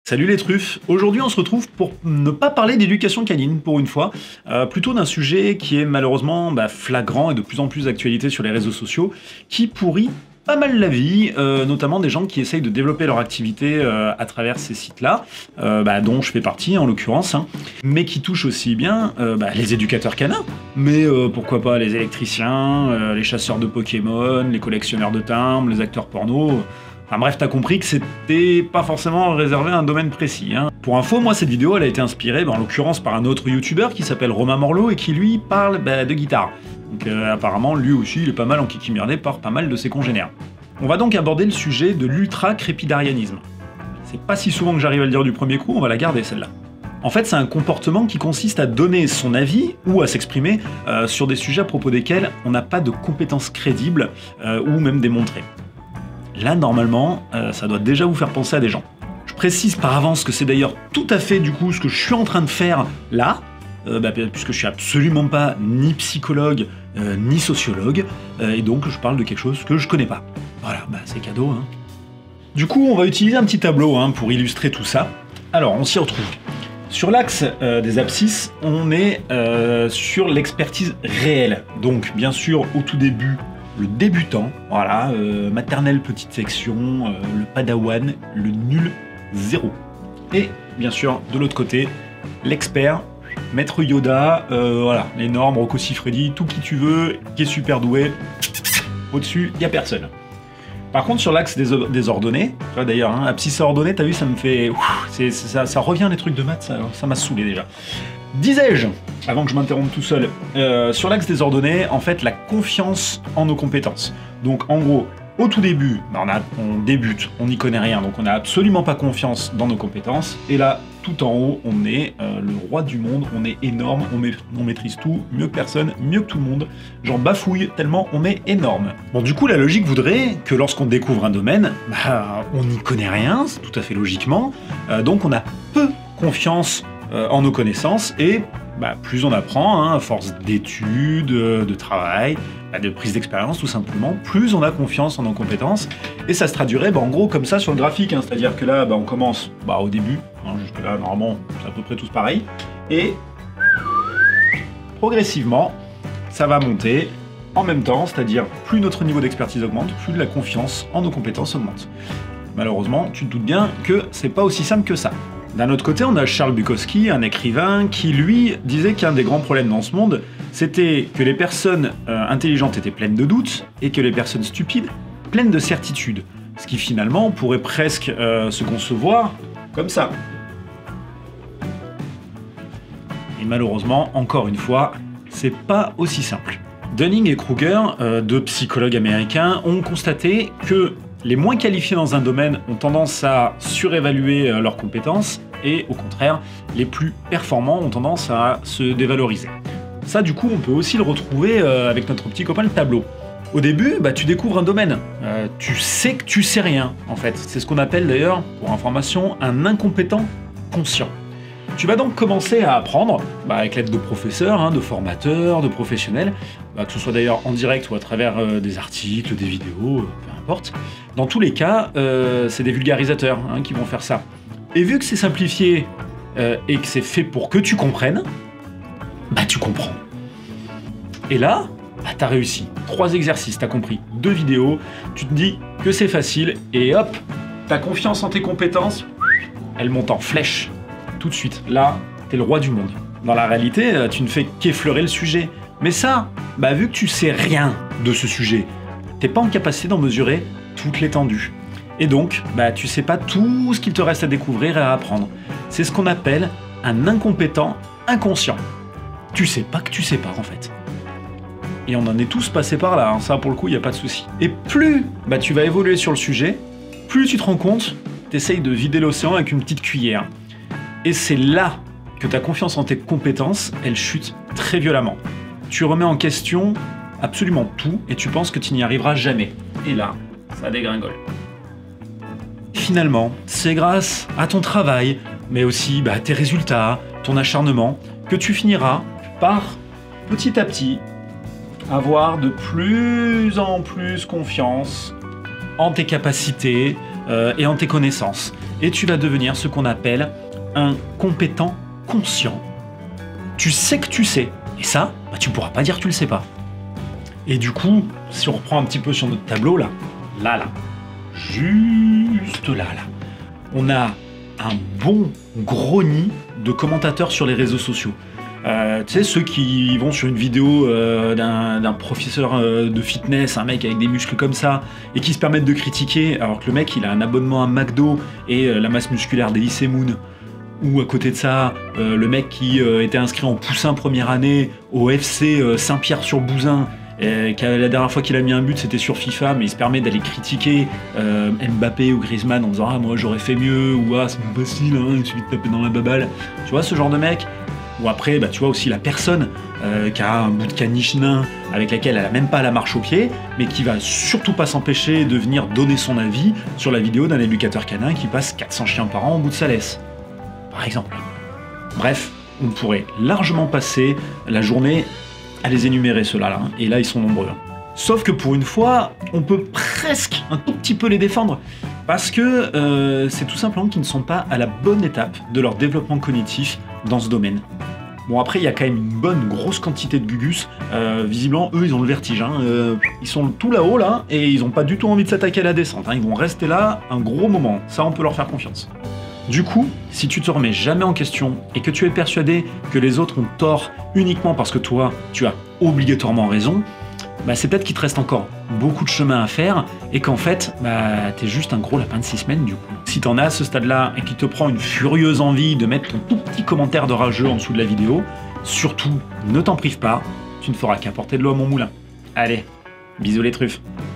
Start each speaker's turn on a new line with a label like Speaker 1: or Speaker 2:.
Speaker 1: Salut les truffes. Aujourd'hui on se retrouve pour ne pas parler d'éducation canine pour une fois, plutôt d'un sujet qui est malheureusement flagrant et de plus en plus d'actualité sur les réseaux sociaux, qui pourrit pas mal la vie, notamment des gens qui essayent de développer leur activité à travers ces sites-là, dont je fais partie en l'occurrence, mais qui touchent aussi bien les éducateurs canins, mais pourquoi pas les électriciens, les chasseurs de Pokémon, les collectionneurs de timbres, les acteurs porno. Enfin bref, t'as compris que c'était pas forcément réservé à un domaine précis. Pour info, moi cette vidéo elle a été inspirée en l'occurrence par un autre youtubeur qui s'appelle Romain Morlot et qui lui parle de guitare. Donc apparemment lui aussi il est pas mal en kiki-mirdé par pas mal de ses congénères. On va donc aborder le sujet de l'ultra-crépidarianisme. C'est pas si souvent que j'arrive à le dire du premier coup, on va la garder celle-là. En fait, c'est un comportement qui consiste à donner son avis ou à s'exprimer sur des sujets à propos desquels on n'a pas de compétences crédibles ou même démontrées. Là, normalement, ça doit déjà vous faire penser à des gens. Je précise par avance que c'est d'ailleurs tout à fait du coup ce que je suis en train de faire là, puisque je suis absolument pas ni psychologue ni sociologue, et donc je parle de quelque chose que je connais pas. Voilà, c'est cadeau. Du coup, on va utiliser un petit tableau pour illustrer tout ça. Alors, on s'y retrouve. Sur l'axe des abscisses, on est sur l'expertise réelle. Donc, bien sûr, au tout début, le débutant, voilà, maternelle petite section, le padawan, le nul 0. Et bien sûr, de l'autre côté, l'expert, maître Yoda, voilà, les normes, Rocco Siffredi, tout qui tu veux, qui est super doué. Au-dessus, il n'y a personne. Par contre, sur l'axe des ordonnées, tu vois d'ailleurs, abscisse ordonnée, t'as vu, ça me fait... ça revient les trucs de maths, ça m'a saoulé déjà. Disais-je, avant que je m'interrompe tout seul, sur l'axe des ordonnées, en fait, la confiance en nos compétences. Donc, en gros, au tout début, on débute, on n'y connaît rien, donc on n'a absolument pas confiance dans nos compétences. Et là, tout en haut, on est le roi du monde, on est énorme, on maîtrise tout, mieux que personne, mieux que tout le monde. J'en bafouille tellement on est énorme. Bon, du coup, la logique voudrait que lorsqu'on découvre un domaine, on n'y connaît rien, c'est tout à fait logiquement, donc on a peu confiance en nos connaissances, et plus on apprend, à force d'études, de travail, de prise d'expérience tout simplement, plus on a confiance en nos compétences, et ça se traduirait en gros comme ça sur le graphique, c'est-à-dire que là on commence au début, jusque là normalement c'est à peu près tous pareil, et progressivement ça va monter en même temps, c'est-à-dire plus notre niveau d'expertise augmente, plus la confiance en nos compétences augmente. Malheureusement, tu te doutes bien que c'est pas aussi simple que ça. D'un autre côté, on a Charles Bukowski, un écrivain, qui lui disait qu'un des grands problèmes dans ce monde, c'était que les personnes intelligentes étaient pleines de doutes et que les personnes stupides pleines de certitudes. Ce qui finalement pourrait presque se concevoir comme ça. Et malheureusement, encore une fois, c'est pas aussi simple. Dunning et Kruger, deux psychologues américains, ont constaté que les moins qualifiés dans un domaine ont tendance à surévaluer leurs compétences et au contraire, les plus performants ont tendance à se dévaloriser. Ça, du coup, on peut aussi le retrouver avec notre petit copain le tableau. Au début, tu découvres un domaine. Tu sais que tu sais rien, en fait. C'est ce qu'on appelle d'ailleurs, pour information, un incompétent conscient. Tu vas donc commencer à apprendre, avec l'aide de professeurs, de formateurs, de professionnels, que ce soit d'ailleurs en direct ou à travers des articles, des vidéos, peu importe. Dans tous les cas, c'est des vulgarisateurs qui vont faire ça. Et vu que c'est simplifié et que c'est fait pour que tu comprennes, tu comprends. Et là, t'as réussi. 3 exercices, t'as compris. 2 vidéos, tu te dis que c'est facile et hop, ta confiance en tes compétences, elle monte en flèche. Tout de suite, là, t'es le roi du monde. Dans la réalité, tu ne fais qu'effleurer le sujet. Mais ça, vu que tu sais rien de ce sujet, t'es pas en capacité d'en mesurer toute l'étendue. Et donc, tu sais pas tout ce qu'il te reste à découvrir et à apprendre. C'est ce qu'on appelle un incompétent inconscient. Tu sais pas que tu sais pas, en fait. Et on en est tous passés par là, ça pour le coup, il n'y a pas de souci. Et plus tu vas évoluer sur le sujet, plus tu te rends compte, t'essayes de vider l'océan avec une petite cuillère. Et c'est là que ta confiance en tes compétences, elle chute très violemment. Tu remets en question absolument tout et tu penses que tu n'y arriveras jamais. Et là, ça dégringole. Finalement, c'est grâce à ton travail, mais aussi à tes résultats, ton acharnement, que tu finiras par, petit à petit, avoir de plus en plus confiance en tes capacités, et en tes connaissances. Et tu vas devenir ce qu'on appelle un compétent conscient. Tu sais que tu sais. Et ça, bah, tu pourras pas dire que tu le sais pas. Et du coup, si on reprend un petit peu sur notre tableau, là, juste là, on a un bon gros nid de commentateurs sur les réseaux sociaux. Tu sais, ceux qui vont sur une vidéo d'un professeur de fitness, un mec avec des muscles comme ça, et qui se permettent de critiquer, alors que le mec, il a un abonnement à McDo et la masse musculaire d'Elysée Moon. Ou à côté de ça, le mec qui était inscrit en poussin première année au FC Saint-Pierre-sur-Bouzin, la dernière fois qu'il a mis un but, c'était sur FIFA, mais il se permet d'aller critiquer Mbappé ou Griezmann en disant « Ah, moi j'aurais fait mieux » ou « Ah, c'est pas facile, hein, il suffit de taper dans la baballe ». Tu vois, ce genre de mec. Ou après, bah, tu vois aussi la personne qui a un bout de caniche nain avec laquelle elle a même pas la marche au pied, mais qui va surtout pas s'empêcher de venir donner son avis sur la vidéo d'un éducateur canin qui passe 400 chiens par an au bout de sa laisse. Par exemple. Bref, on pourrait largement passer la journée à les énumérer ceux-là, hein, et là ils sont nombreux. Sauf que pour une fois, on peut presque un tout petit peu les défendre, parce que c'est tout simplement qu'ils ne sont pas à la bonne étape de leur développement cognitif dans ce domaine. Bon, après, il y a quand même une bonne grosse quantité de gugus. Visiblement, eux, ils ont le vertige. Hein. Ils sont tout là-haut, là, et ils n'ont pas du tout envie de s'attaquer à la descente. Hein. Ils vont rester là un gros moment. Ça, on peut leur faire confiance. Du coup, si tu te remets jamais en question et que tu es persuadé que les autres ont tort uniquement parce que toi, tu as obligatoirement raison, bah c'est peut-être qu'il te reste encore beaucoup de chemin à faire et qu'en fait, bah, t'es juste un gros lapin de 6 semaines du coup. Si t'en as à ce stade-là et qu'il te prend une furieuse envie de mettre ton tout petit commentaire de rageux en dessous de la vidéo, surtout, ne t'en prive pas, tu ne feras qu'apporter de l'eau à mon moulin. Allez, bisous les truffes.